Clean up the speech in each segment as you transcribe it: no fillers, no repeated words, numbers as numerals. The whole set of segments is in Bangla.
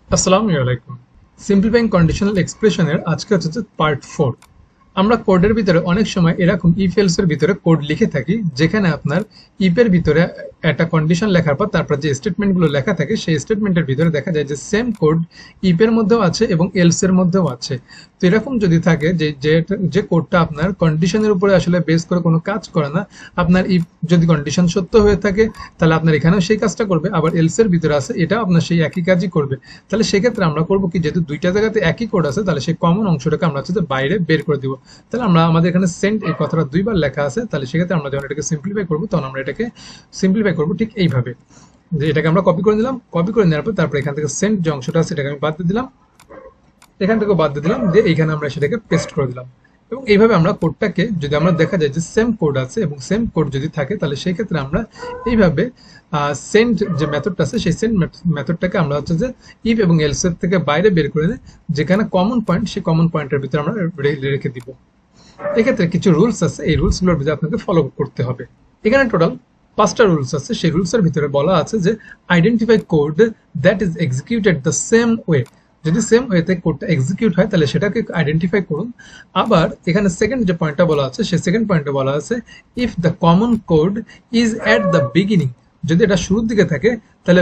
আসসালামু আলাইকুম। সিম্পলিফাইং কন্ডিশনাল এক্সপ্রেশনের আজকে হচ্ছে পার্ট 4। আমরা কোডের ভিতরে অনেক সময় এরকম ইফ এলস এর ভিতরে কোড লিখে থাকি, যেখানে আপনার ইফ এর ভিতরে একটা কন্ডিশন লেখার পর তারপর যে স্টেটমেন্টগুলো লেখা থাকে সেই স্টেটমেন্টের ভিতরে দেখা যায় যে সেম কোড ইফ এর মধ্যেও আছে এবং এলস এর মধ্যেও আছে। তো এরকম যদি থাকে যে যে যে কোডটা আপনার কন্ডিশনের উপরে আসলে বেস করে কোনো কাজ করে না, আপনার ইফ যদি কন্ডিশন সত্য হয়ে থাকে তাহলে আপনার এখানেও সেই কাজটা করবে, আবার এলস এর ভিতরে আছে এটাও আপনার সেই একই কাজই করবে। তাহলে সেক্ষেত্রে আমরা করবো কি, যেহেতু দুইটা জায়গাতে একই কোড আছে তাহলে সেই কমন অংশটাকে আমরা হচ্ছে বাইরে বের করে দিব। তাহলে আমরা আমাদের এখানে সেন্ট এই কথাটা দুইবার লেখা আছে, তাহলে সেক্ষেত্রে আমরা যখন এটাকে সিম্পলিফাই করবো তখন আমরা এটাকে সিম্পলিফাই করবো ঠিক এইভাবে, যে এটাকে আমরা কপি করে নিলাম, কপি করে নেওয়ার পর তারপর এখান থেকে সেন্ট যে অংশটা আছে সেটাকে আমি বাদ দিয়ে দিলাম, এখান থেকে বাদ দিয়ে দিলাম, দিয়ে এইখানে আমরা সেটাকে পেস্ট করে দিলাম। এবং এইভাবে আমরা কোডটাকে, যদি আমরা দেখা যায় যে সেম কোড আছে এবং সেম কোড যদি থাকে তাহলে সেই ক্ষেত্রে আমরা এইভাবে সেন্ড যে মেথডটা আছে সেই সেন্ড মেথডটাকে আমরা হচ্ছে যে ইফ এবং এলস এর থেকে বাইরে বের করে নিয়ে যেখানে কমন পয়েন্ট সেই কমন পয়েন্টের ভিতরে আমরা রেখে দিব। এক্ষেত্রে কিছু রুলস আছে, এই রুলসগুলোর ভিতরে আপনাকে ফলো করতে হবে। এখানে টোটাল 5টা রুলস আছে। সেই রুলসের ভিতরে বলা আছে যে identify code that is executed the same way. যদি সেম ওয়েতে কোডটা এক্সিকিউট হয় তাহলে সেটাকে আইডেন্টিফাই করুন। আবার এখানে সেকেন্ড যে পয়েন্টটা বলা আছে সেই সেকেন্ড পয়েন্টে বলা আছে if the common code is at the beginning. যদি এটা শুরুর দিকে থাকে তাহলে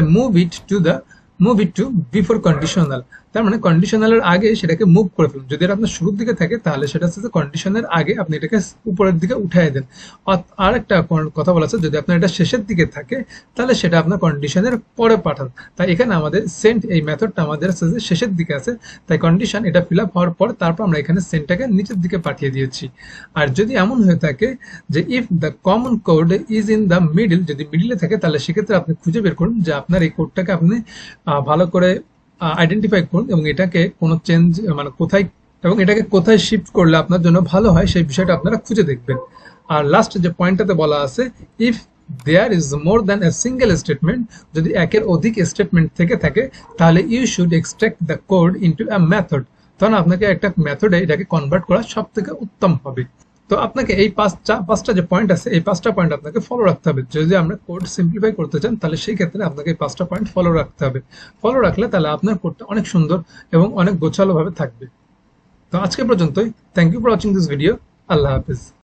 move it to before conditional. তার মানে কন্ডিশনালের আগে সেটাকে মুভ করে ফেলুন। যদি এটা আপনার শুরুর দিকে থাকে তাহলে সেটা হচ্ছে কন্ডিশনের আগে আপনি এটাকে উপরের দিকে উঠাই দেন। আর একটা কথা বলা আছে, যদি আপনার এটা শেষের দিকে থাকে তাহলে সেটা আপনার কন্ডিশনের পরে পাঠান। তাই এখানে আমাদের সেন্ট এই মেথডটা আমাদের শেষের দিকে আছে, তাই কন্ডিশন এটা ফিল আপ হওয়ার পর তারপর আমরা এখানে সেন্টটাকে নিচের দিকে পাঠিয়ে দিয়েছি। আর যদি এমন হয়ে থাকে যে if the common code is in the middle, যদি মিডলে থাকে তাহলে সেক্ষেত্রে আপনি খুঁজে বের করুন যে আপনার এই কোডটাকে আপনি ভালো করে আইডেন্টিফাই করুন এবং এটাকে কোনো চেঞ্জ মানে কোথায়, এবং এটাকে কোথায় শিফট করলে আপনার জন্য ভালো হয় সেই বিষয়টা আপনারা খুঁজে দেখবেন। আর লাস্ট যে পয়েন্টটাতে বলা আছে if there is more than a single statement, যদি একের অধিক স্টেটমেন্ট থেকে থাকে তাহলে you should extract the code into a method. তখন আপনাকে একটা মেথডে এটাকে কনভার্ট করা সব থেকে উত্তম হবে। তো আপনাকে এই পাঁচটা যে পয়েন্ট আছে এই 5টা পয়েন্ট আপনাকে ফলো রাখতে হবে। যদি আমরা কোড সিম্পলিফাই করতে চান তাহলে সেই ক্ষেত্রে আপনাকে এই 5টা পয়েন্ট ফলো রাখতে হবে। ফলো রাখলে তাহলে আপনার কোডটা অনেক সুন্দর এবং অনেক গোছালো ভাবে থাকবে। তো আজকে পর্যন্তই। Thank you for watching this video. আল্লাহ হাফিজ।